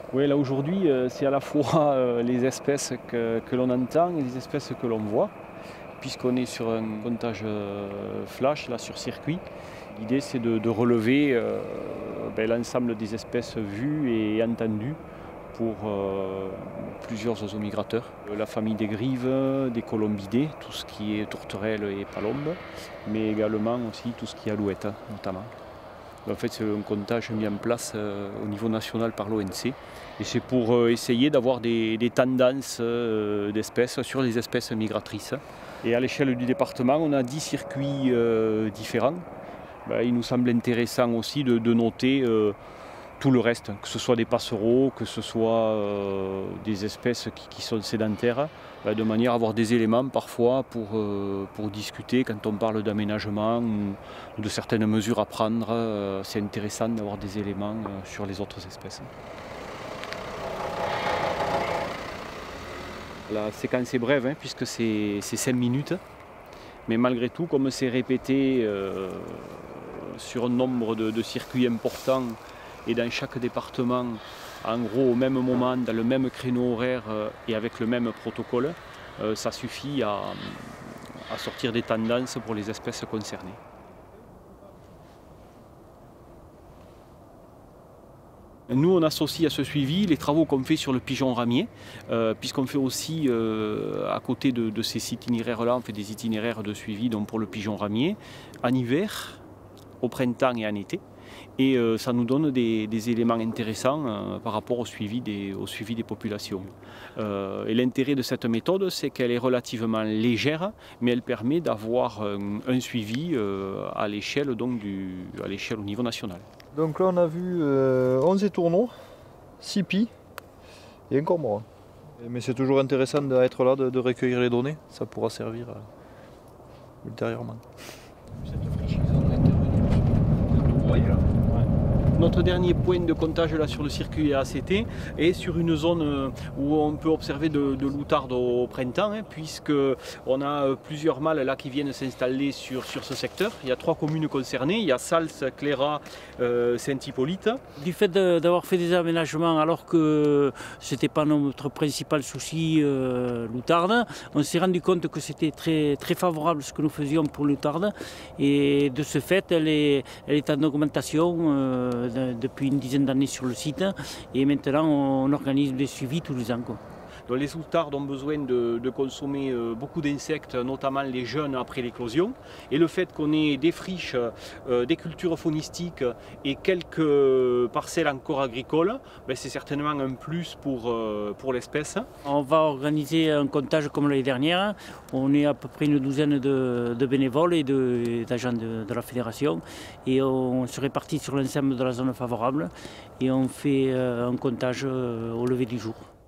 Oui, là aujourd'hui, c'est à la fois les espèces que l'on entend et les espèces que l'on voit, puisqu'on est sur un comptage flash, là, sur circuit. L'idée, c'est de relever l'ensemble des espèces vues et entendues pour plusieurs oiseaux migrateurs. La famille des grives, des colombidés, tout ce qui est tourterelles et palombes, mais également aussi tout ce qui est alouette, notamment. En fait, c'est un comptage mis en place au niveau national par l'ONC. Et c'est pour essayer d'avoir des tendances d'espèces sur les espèces migratrices. Et à l'échelle du département, on a 10 circuits différents. Il nous semble intéressant aussi de noter tout le reste, que ce soit des passereaux, que ce soit des espèces qui sont sédentaires, de manière à avoir des éléments parfois pour discuter quand on parle d'aménagement ou de certaines mesures à prendre. C'est intéressant d'avoir des éléments sur les autres espèces. La séquence est brève, puisque c'est 5 minutes, mais malgré tout, comme c'est répété sur un nombre de circuits importants et dans chaque département, en gros au même moment, dans le même créneau horaire et avec le même protocole, ça suffit à sortir des tendances pour les espèces concernées. Nous, on associe à ce suivi les travaux qu'on fait sur le pigeon ramier, puisqu'on fait aussi, à côté de ces itinéraires-là, on fait des itinéraires de suivi donc pour le pigeon ramier, en hiver, au printemps et en été. Et ça nous donne des éléments intéressants par rapport au suivi des populations. Et l'intérêt de cette méthode, c'est qu'elle est relativement légère, mais elle permet d'avoir un suivi à l'échelle au niveau national. Donc là on a vu 11 étourneaux, 6 pies et un cormoran. Mais c'est toujours intéressant d'être là, de recueillir les données, ça pourra servir ultérieurement. Notre dernier point de comptage là sur le circuit ACT est sur une zone où on peut observer de l'outarde au printemps, puisqu'on a plusieurs mâles là qui viennent s'installer sur ce secteur. Il y a 3 communes concernées, il y a Sals, Clérat, Saint-Hippolyte. Du fait d'avoir fait des aménagements alors que ce n'était pas notre principal souci, l'outarde, on s'est rendu compte que c'était très, très favorable ce que nous faisions pour l'outarde, et de ce fait elle est en augmentation depuis une dizaine d'années sur le site, et maintenant on organise des suivis tous les ans. Donc les outardes ont besoin de consommer beaucoup d'insectes, notamment les jeunes après l'éclosion. Et le fait qu'on ait des friches, des cultures faunistiques et quelques parcelles encore agricoles, c'est certainement un plus pour l'espèce. On va organiser un comptage comme l'année dernière. On est à peu près une douzaine de bénévoles et d'agents de la fédération. Et on se répartit sur l'ensemble de la zone favorable. Et on fait un comptage au lever du jour.